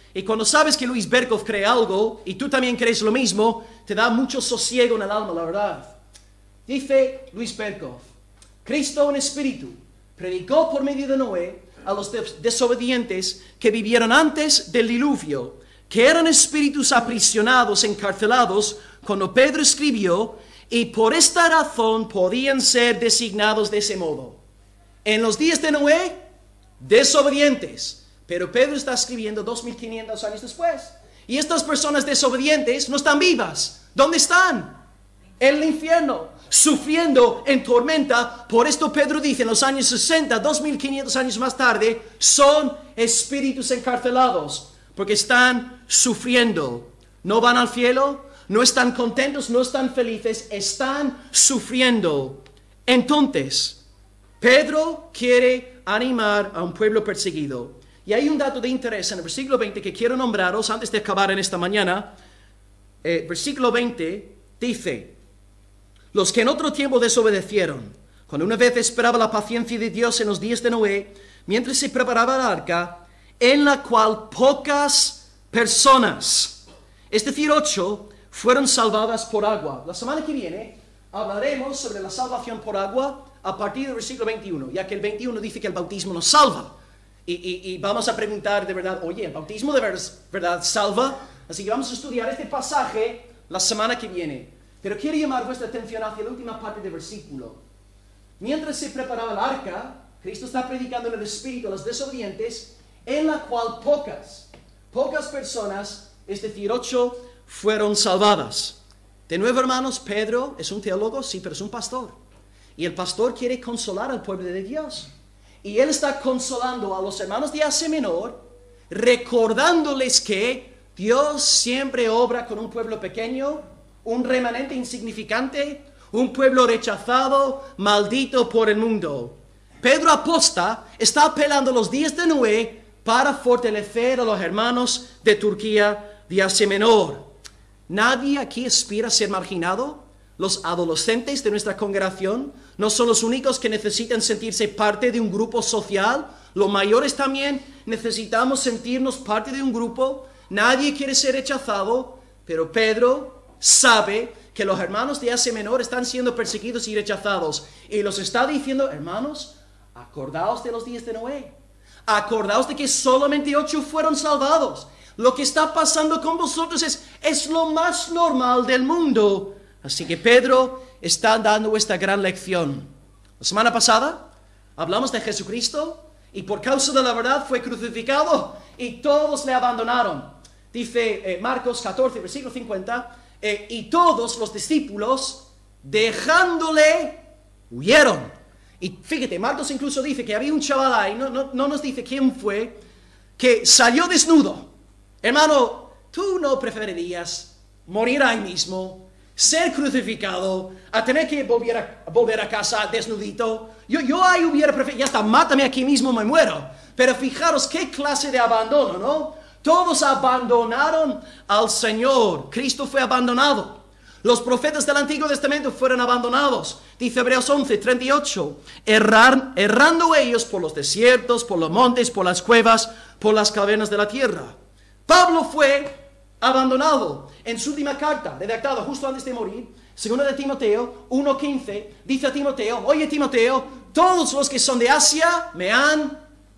Y cuando sabes que Luis Berkov cree algo y tú también crees lo mismo, te da mucho sosiego en el alma, la verdad. Dice Luis Berkov, Cristo en espíritu predicó por medio de Noé a los desobedientes que vivieron antes del diluvio, que eran espíritus aprisionados, encarcelados, cuando Pedro escribió, y por esta razón podían ser designados de ese modo. En los días de Noé, desobedientes. Pero Pedro está escribiendo dos mil quinientos años después. Y estas personas desobedientes no están vivas. ¿Dónde están? En el infierno, sufriendo en tormenta. Por esto Pedro dice en los años sesenta, dos mil quinientos años más tarde, son espíritus encarcelados. Porque están sufriendo. No van al cielo, no están contentos, no están felices, están sufriendo. Entonces, Pedro quiere animar a un pueblo perseguido. Y hay un dato de interés en el versículo veinte que quiero nombraros antes de acabar en esta mañana. Eh, versículo veinte dice, los que en otro tiempo desobedecieron, cuando una vez esperaba la paciencia de Dios en los días de Noé, mientras se preparaba el arca, en la cual pocas personas, es decir, ocho, fueron salvadas por agua. La semana que viene hablaremos sobre la salvación por agua a partir del versículo veintiuno, ya que el veintiuno dice que el bautismo nos salva. Y, y, y vamos a preguntar de verdad, oye, ¿el bautismo de verdad salva? Así que vamos a estudiar este pasaje la semana que viene. Pero quiero llamar vuestra atención hacia la última parte del versículo. Mientras se preparaba el arca, Cristo está predicando en el Espíritu a los desobedientes, en la cual pocas, pocas personas, es decir, ocho, fueron salvadas. De nuevo, hermanos, Pedro es un teólogo, sí, pero es un pastor. Y el pastor quiere consolar al pueblo de Dios. Y él está consolando a los hermanos de Asia Menor, recordándoles que Dios siempre obra con un pueblo pequeño, un remanente insignificante, un pueblo rechazado, maldito por el mundo. Pedro aposta está apelando a los días de Noé para fortalecer a los hermanos de Turquía de Asia Menor. ¿Nadie aquí aspira a ser marginado? Los adolescentes de nuestra congregación no son los únicos que necesitan sentirse parte de un grupo social. Los mayores también necesitamos sentirnos parte de un grupo. Nadie quiere ser rechazado, pero Pedro sabe que los hermanos de Asia Menor están siendo perseguidos y rechazados. Y los está diciendo, hermanos, acordaos de los días de Noé. Acordaos de que solamente ocho fueron salvados. Lo que está pasando con vosotros es, es lo más normal del mundo. Así que Pedro está dando esta gran lección. La semana pasada hablamos de Jesucristo y por causa de la verdad fue crucificado y todos le abandonaron. Dice eh, Marcos catorce, versículo cincuenta, eh, y todos los discípulos dejándole huyeron. Y fíjate, Marcos incluso dice que había un chaval ahí, no, no, no nos dice quién fue, que salió desnudo. Hermano, ¿tú no preferirías morir ahí mismo, ser crucificado, a tener que volver a, volver a casa desnudito? Yo, yo ahí hubiera preferido, ya está, mátame aquí mismo, me muero. Pero fijaros qué clase de abandono, ¿no? Todos abandonaron al Señor. Cristo fue abandonado. Los profetas del Antiguo Testamento fueron abandonados. Dice Hebreos once, treinta y ocho. Errar, errando ellos por los desiertos, por los montes, por las cuevas, por las cavernas de la tierra. Pablo fue abandonado. En su última carta, redactada justo antes de morir, segunda de Timoteo uno quince, dice a Timoteo, oye Timoteo, todos los que son de Asia me han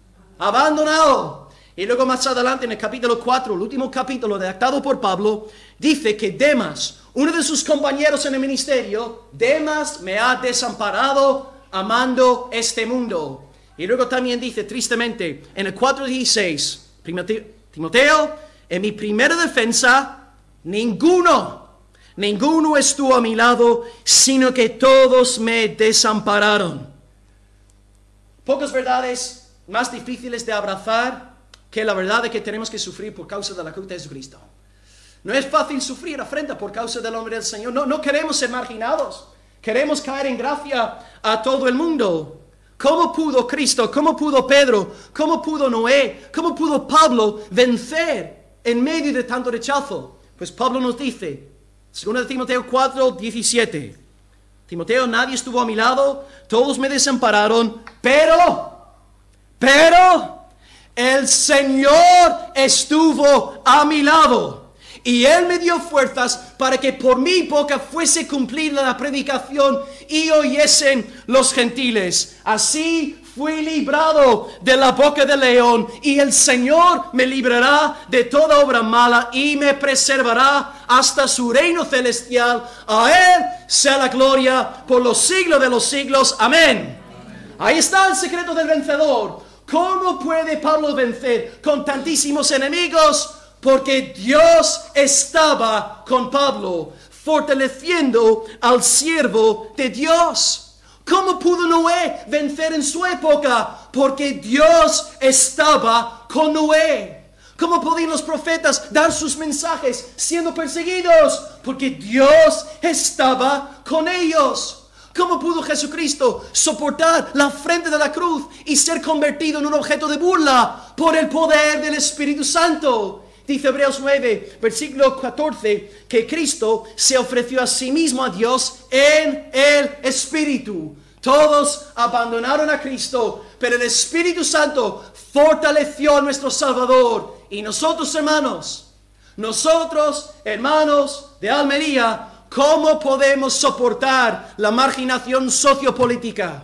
abandonado. Y luego más adelante en el capítulo cuatro, el último capítulo redactado por Pablo, dice que Demas, uno de sus compañeros en el ministerio, Demas me ha desamparado amando este mundo. Y luego también dice tristemente en el cuatro dieciséis, Timoteo, en mi primera defensa, ninguno, ninguno estuvo a mi lado, sino que todos me desampararon. Pocas verdades más difíciles de abrazar que la verdad de que tenemos que sufrir por causa de la cruz de Jesucristo. No es fácil sufrir afrenta por causa del nombre del Señor. No, no queremos ser marginados. Queremos caer en gracia a todo el mundo. ¿Cómo pudo Cristo, cómo pudo Pedro, cómo pudo Noé, cómo pudo Pablo vencer en medio de tanto rechazo? Pues Pablo nos dice, segunda de Timoteo cuatro, diecisiete, Timoteo, nadie estuvo a mi lado, todos me desampararon, pero, pero, el Señor estuvo a mi lado y Él me dio fuerzas para que por mi boca fuese cumplida la predicación y oyesen los gentiles. Así fui librado de la boca del león, y el Señor me librará de toda obra mala y me preservará hasta su reino celestial. A Él sea la gloria por los siglos de los siglos. Amén. Amén. Ahí está el secreto del vencedor. ¿Cómo puede Pablo vencer con tantísimos enemigos? Porque Dios estaba con Pablo, fortaleciendo al siervo de Dios. ¿Cómo pudo Noé vencer en su época? Porque Dios estaba con Noé. ¿Cómo podían los profetas dar sus mensajes siendo perseguidos? Porque Dios estaba con ellos. ¿Cómo pudo Jesucristo soportar la frente de la cruz y ser convertido en un objeto de burla? Por el poder del Espíritu Santo. Dice Hebreos nueve, versículo catorce, que Cristo se ofreció a sí mismo a Dios en el Espíritu. Todos abandonaron a Cristo, pero el Espíritu Santo fortaleció a nuestro Salvador. Y nosotros, hermanos, nosotros, hermanos de Almería, ¿cómo podemos soportar la marginación sociopolítica?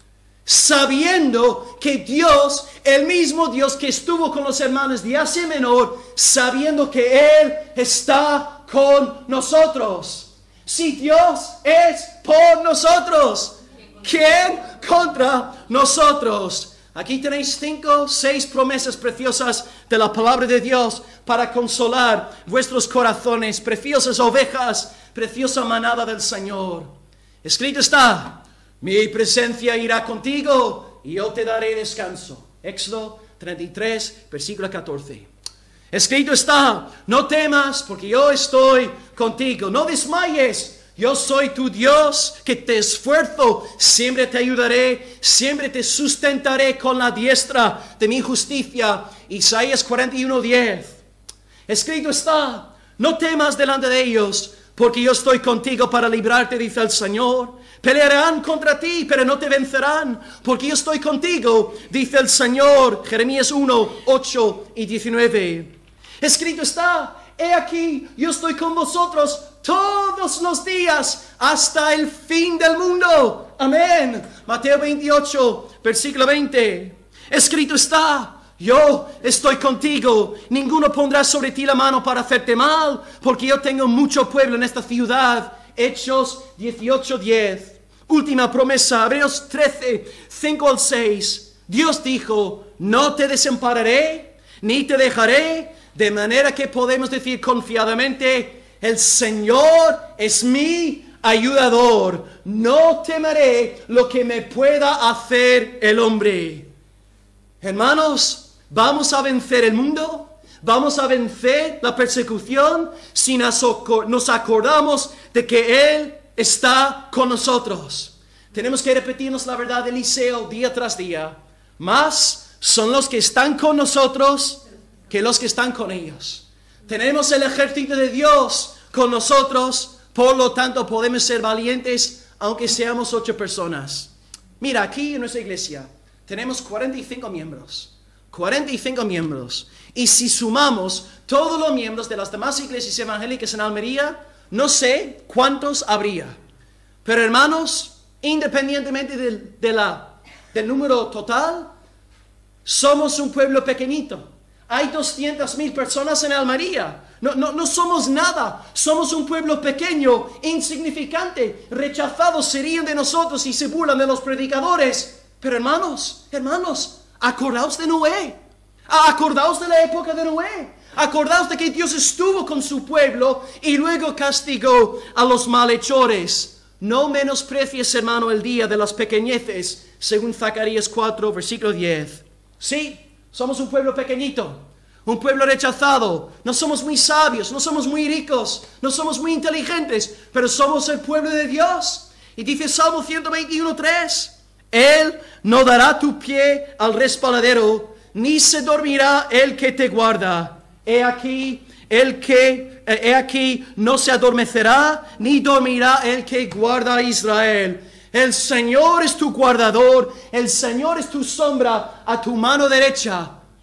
Sabiendo que Dios, el mismo Dios que estuvo con los hermanos de Asia Menor, sabiendo que Él está con nosotros. Si Dios es por nosotros, ¿quién contra nosotros? Aquí tenéis cinco, seis promesas preciosas de la palabra de Dios para consolar vuestros corazones, preciosas ovejas, preciosa manada del Señor. Escrito está: mi presencia irá contigo y yo te daré descanso. Éxodo treinta y tres, versículo catorce. Escrito está: no temas, porque yo estoy contigo. No desmayes, yo soy tu Dios, que te esfuerzo. Siempre te ayudaré, siempre te sustentaré con la diestra de mi justicia. Isaías cuarenta y uno, diez. Escrito está: no temas delante de ellos, porque yo estoy contigo para librarte, dice el Señor. Pelearán contra ti, pero no te vencerán, porque yo estoy contigo, dice el Señor. Jeremías uno, ocho y diecinueve. Escrito está: he aquí, yo estoy con vosotros todos los días hasta el fin del mundo. Amén. Mateo veintiocho, versículo veinte. Escrito está: yo estoy contigo, ninguno pondrá sobre ti la mano para hacerte mal, porque yo tengo mucho pueblo en esta ciudad. Hechos dieciocho, diez. Última promesa, Hebreos trece, cinco al seis. Dios dijo: no te desampararé, ni te dejaré, de manera que podemos decir confiadamente: el Señor es mi ayudador, no temeré lo que me pueda hacer el hombre. Hermanos, ¿vamos a vencer el mundo? ¿Vamos a vencer la persecución si nos acordamos de que Él está con nosotros? Tenemos que repetirnos la verdad de Eliseo día tras día. Más son los que están con nosotros que los que están con ellos. Tenemos el ejército de Dios con nosotros, por lo tanto podemos ser valientes aunque seamos ocho personas. Mira, aquí en nuestra iglesia tenemos cuarenta y cinco miembros. cuarenta y cinco miembros. Y si sumamos todos los miembros de las demás iglesias evangélicas en Almería, no sé cuántos habría. Pero hermanos, independientemente del, de la, del número total, somos un pueblo pequeñito. Hay doscientas mil personas en Almería. No, no, no somos nada. Somos un pueblo pequeño, insignificante. Rechazados serían de nosotros y se burlan de los predicadores. Pero hermanos, hermanos, acordaos de Noé. Acordaos de la época de Noé. Acordaos de que Dios estuvo con su pueblo y luego castigó a los malhechores. No menosprecies, hermano, el día de las pequeñeces, según Zacarías cuatro, versículo diez. Sí, somos un pueblo pequeñito, un pueblo rechazado. No somos muy sabios, no somos muy ricos, no somos muy inteligentes, pero somos el pueblo de Dios. Y dice Salmo ciento veintiuno, tres. Él no dará tu pie al resbaladero, ni se dormirá el que te guarda. He aquí, el que, eh, he aquí, no se adormecerá, ni dormirá el que guarda a Israel. El Señor es tu guardador, el Señor es tu sombra a tu mano derecha.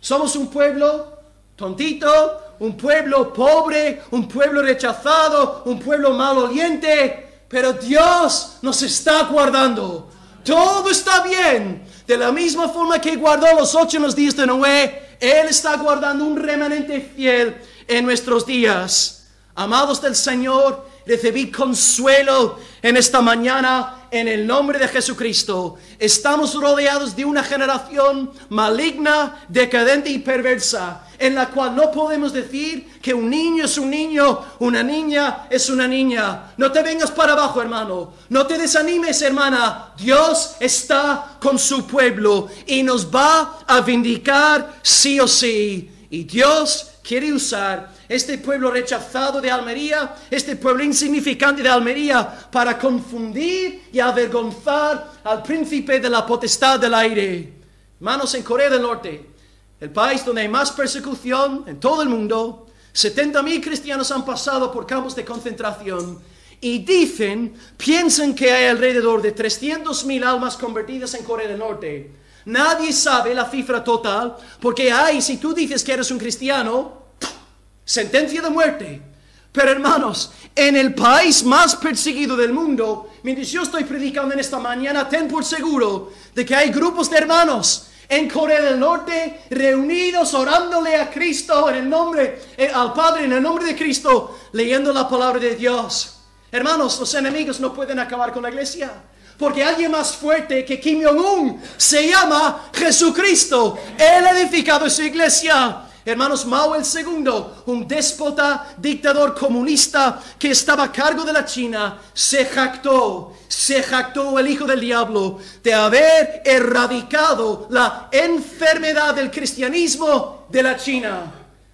Somos un pueblo tontito, un pueblo pobre, un pueblo rechazado, un pueblo maloliente, pero Dios nos está guardando. Todo está bien. De la misma forma que guardó los ocho en los días de Noé, Él está guardando un remanente fiel en nuestros días. Amados del Señor, recibid consuelo en esta mañana en el nombre de Jesucristo. Estamos rodeados de una generación maligna, decadente y perversa, en la cual no podemos decir que un niño es un niño, una niña es una niña. No te vengas para abajo, hermano. No te desanimes, hermana. Dios está con su pueblo y nos va a vindicar sí o sí. Y Dios quiere usar este pueblo rechazado de Almería, este pueblo insignificante de Almería, para confundir y avergonzar al príncipe de la potestad del aire. Hermanos, en Corea del Norte, el país donde hay más persecución en todo el mundo, setenta mil cristianos han pasado por campos de concentración y dicen, piensan que hay alrededor de trescientas mil almas convertidas en Corea del Norte. Nadie sabe la cifra total, porque hay, si tú dices que eres un cristiano, sentencia de muerte. Pero hermanos, en el país más perseguido del mundo, mientras yo estoy predicando en esta mañana, ten por seguro de que hay grupos de hermanos en Corea del Norte reunidos orándole a Cristo en el nombre, eh, al Padre en el nombre de Cristo, leyendo la palabra de Dios. Hermanos, los enemigos no pueden acabar con la iglesia, porque alguien más fuerte que Kim Jong-un se llama Jesucristo. Él ha edificado su iglesia. Hermanos, Mao el segundo, un déspota, dictador comunista que estaba a cargo de la China, se jactó, se jactó el hijo del diablo de haber erradicado la enfermedad del cristianismo de la China.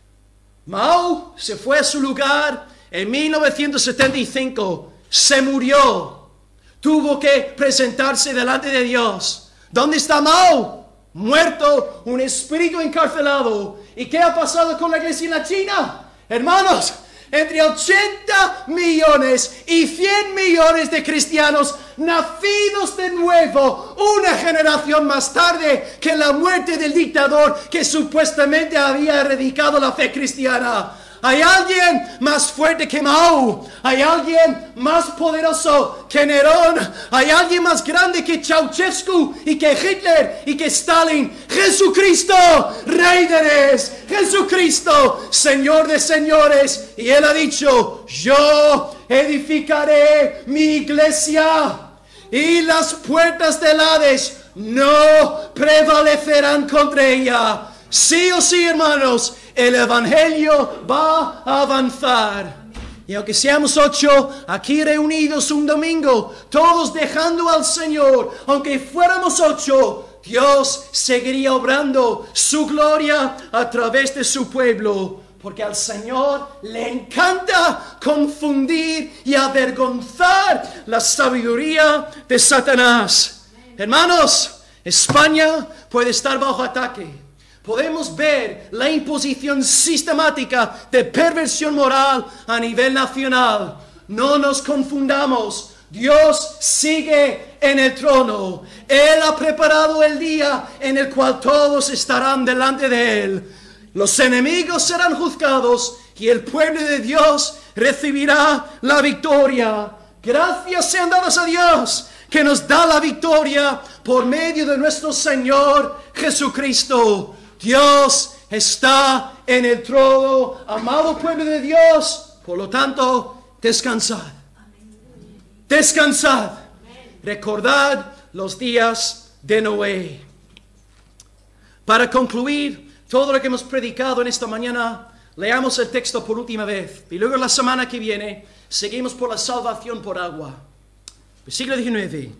Mao se fue a su lugar en mil novecientos setenta y cinco, se murió, tuvo que presentarse delante de Dios. ¿Dónde está Mao? Muerto, un espíritu encarcelado. ¿Y qué ha pasado con la iglesia en la China? Hermanos, entre ochenta millones y cien millones de cristianos nacidos de nuevo, una generación más tarde que la muerte del dictador que supuestamente había erradicado la fe cristiana. Hay alguien más fuerte que Mao. Hay alguien más poderoso que Nerón. Hay alguien más grande que Ceausescu y que Hitler y que Stalin. Jesucristo, Rey de Reyes. Jesucristo, Señor de señores. Y Él ha dicho, yo edificaré mi iglesia y las puertas del Hades no prevalecerán contra ella. Sí o sí, hermanos, el evangelio va a avanzar. Y aunque seamos ocho aquí reunidos un domingo, todos dejando al Señor, aunque fuéramos ocho, Dios seguiría obrando su gloria a través de su pueblo. Porque al Señor le encanta confundir y avergonzar la sabiduría de Satanás. Hermanos, España puede estar bajo ataque. Podemos ver la imposición sistemática de perversión moral a nivel nacional. No nos confundamos. Dios sigue en el trono. Él ha preparado el día en el cual todos estarán delante de Él. Los enemigos serán juzgados y el pueblo de Dios recibirá la victoria. Gracias sean dadas a Dios, que nos da la victoria por medio de nuestro Señor Jesucristo. Dios está en el trono, amado pueblo de Dios. Por lo tanto, descansad. Descansad. Recordad los días de Noé. Para concluir todo lo que hemos predicado en esta mañana, leamos el texto por última vez. Y luego la semana que viene, seguimos por la salvación por agua. Versículo diecinueve.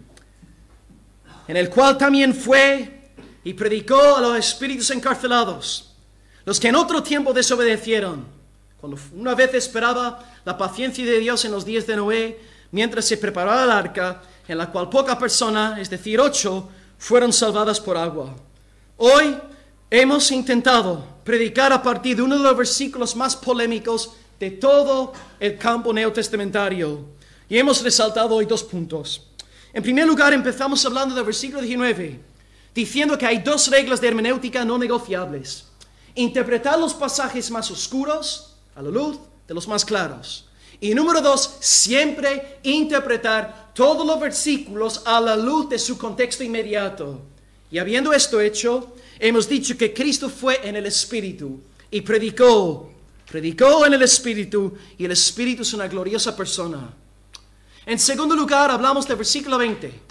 En el cual también fue y predicó a los espíritus encarcelados, los que en otro tiempo desobedecieron, cuando una vez esperaba la paciencia de Dios en los días de Noé, mientras se preparaba el arca, en la cual poca persona, es decir, ocho, fueron salvadas por agua. Hoy hemos intentado predicar a partir de uno de los versículos más polémicos de todo el campo neotestamentario, y hemos resaltado hoy dos puntos. En primer lugar, empezamos hablando del versículo diecinueve, diciendo que hay dos reglas de hermenéutica no negociables. interpretar los pasajes más oscuros a la luz de los más claros. Y número dos, siempre interpretar todos los versículos a la luz de su contexto inmediato. Y habiendo esto hecho, hemos dicho que Cristo fue en el Espíritu y predicó, predicó en el Espíritu, y el Espíritu es una gloriosa persona. En segundo lugar, hablamos del versículo veinte.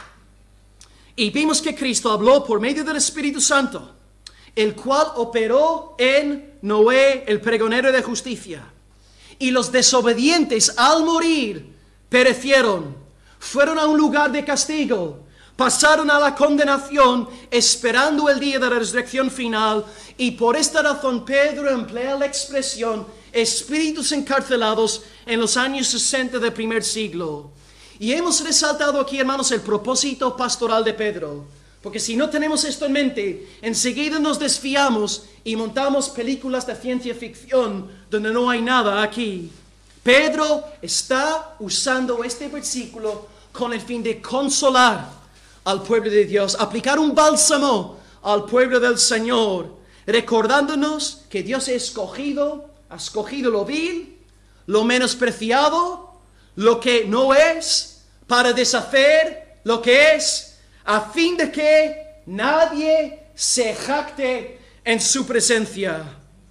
Y vimos que Cristo habló por medio del Espíritu Santo, el cual operó en Noé, el pregonero de justicia. Y los desobedientes al morir perecieron, fueron a un lugar de castigo, pasaron a la condenación esperando el día de la resurrección final. Y por esta razón Pedro emplea la expresión espíritus encarcelados en los años sesenta del primer siglo. Y hemos resaltado aquí, hermanos, el propósito pastoral de Pedro. Porque si no tenemos esto en mente, enseguida nos desfiamos y montamos películas de ciencia ficción donde no hay nada aquí. Pedro está usando este versículo con el fin de consolar al pueblo de Dios, aplicar un bálsamo al pueblo del Señor, recordándonos que Dios ha escogido, ha escogido lo vil, lo menospreciado, lo que no es, para deshacer lo que es, a fin de que nadie se jacte en su presencia.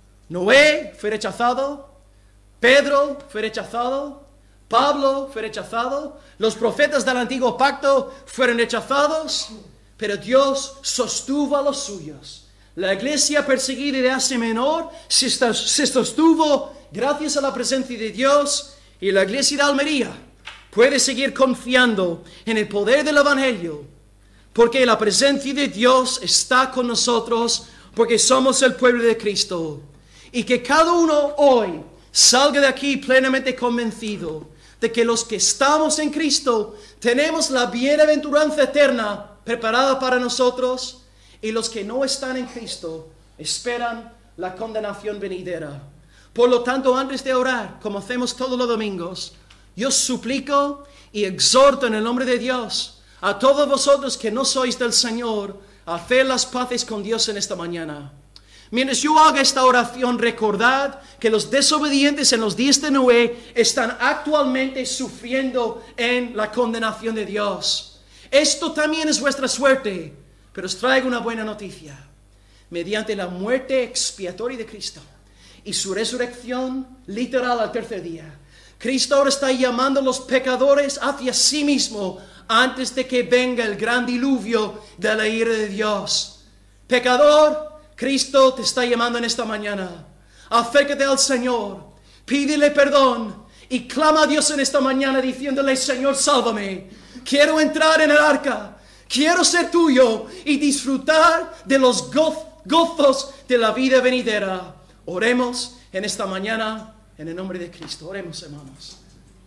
Noé fue rechazado, Pedro fue rechazado, Pablo fue rechazado, los profetas del antiguo pacto fueron rechazados, pero Dios sostuvo a los suyos. La iglesia perseguida de Asia Menor se sostuvo gracias a la presencia de Dios, y la iglesia de Almería puede seguir confiando en el poder del Evangelio, porque la presencia de Dios está con nosotros, porque somos el pueblo de Cristo. Y que cada uno hoy salga de aquí plenamente convencido de que los que estamos en Cristo tenemos la bienaventuranza eterna preparada para nosotros, y los que no están en Cristo esperan la condenación venidera. Por lo tanto, antes de orar, como hacemos todos los domingos, yo suplico y exhorto en el nombre de Dios a todos vosotros que no sois del Señor a hacer las paces con Dios en esta mañana. Mientras yo haga esta oración, recordad que los desobedientes en los días de Noé están actualmente sufriendo en la condenación de Dios. Esto también es vuestra suerte, pero os traigo una buena noticia. Mediante la muerte expiatoria de Cristo y su resurrección literal al tercer día, Cristo ahora está llamando a los pecadores hacia sí mismo antes de que venga el gran diluvio de la ira de Dios. Pecador, Cristo te está llamando en esta mañana. Acércate al Señor, pídele perdón y clama a Dios en esta mañana diciéndole: Señor, sálvame. Quiero entrar en el arca. Quiero ser tuyo y disfrutar de los goz- gozos de la vida venidera. Oremos en esta mañana en el nombre de Cristo. Oremos, hermanos.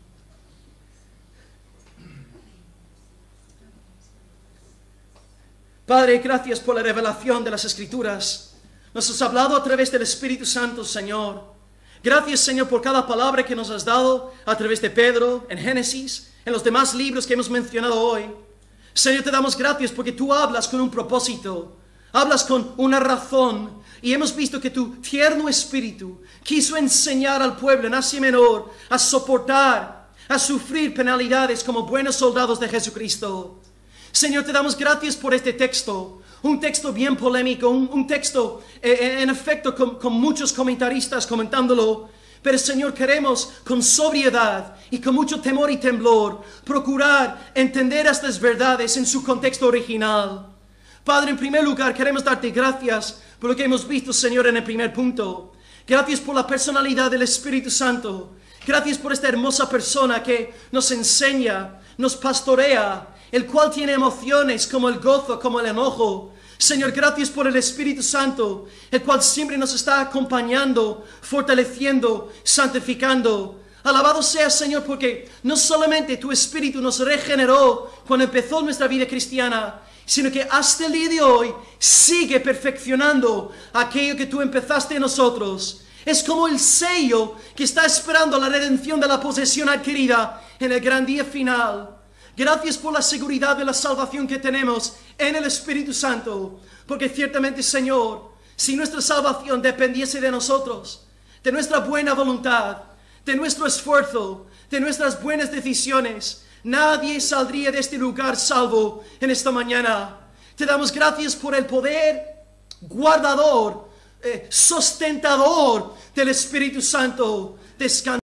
Padre, gracias por la revelación de las Escrituras. Nos has hablado a través del Espíritu Santo, Señor. Gracias, Señor, por cada palabra que nos has dado a través de Pedro, en Génesis, en los demás libros que hemos mencionado hoy. Señor, te damos gracias porque tú hablas con un propósito, hablas con una razón, y hemos visto que tu tierno Espíritu quiso enseñar al pueblo en Asia Menor a soportar, a sufrir penalidades como buenos soldados de Jesucristo. Señor, te damos gracias por este texto, un texto bien polémico, un, un texto eh, en efecto con, con muchos comentaristas comentándolo, pero Señor, queremos con sobriedad y con mucho temor y temblor procurar entender estas verdades en su contexto original. Padre, en primer lugar queremos darte gracias por lo que hemos visto, Señor, en el primer punto. Gracias por la personalidad del Espíritu Santo. Gracias por esta hermosa persona que nos enseña, nos pastorea, el cual tiene emociones como el gozo, como el enojo. Señor, gracias por el Espíritu Santo, el cual siempre nos está acompañando, fortaleciendo, santificando. Alabado sea, Señor, porque no solamente tu Espíritu nos regeneró cuando empezó nuestra vida cristiana, sino que hasta el día de hoy sigue perfeccionando aquello que tú empezaste en nosotros. Es como el sello que está esperando la redención de la posesión adquirida en el gran día final. Gracias por la seguridad de la salvación que tenemos en el Espíritu Santo, porque ciertamente, Señor, Si nuestra salvación dependiese de nosotros, de nuestra buena voluntad, de nuestro esfuerzo, de nuestras buenas decisiones, nadie saldría de este lugar salvo en esta mañana. Te damos gracias por el poder guardador, eh, sustentador del Espíritu Santo. Descansa.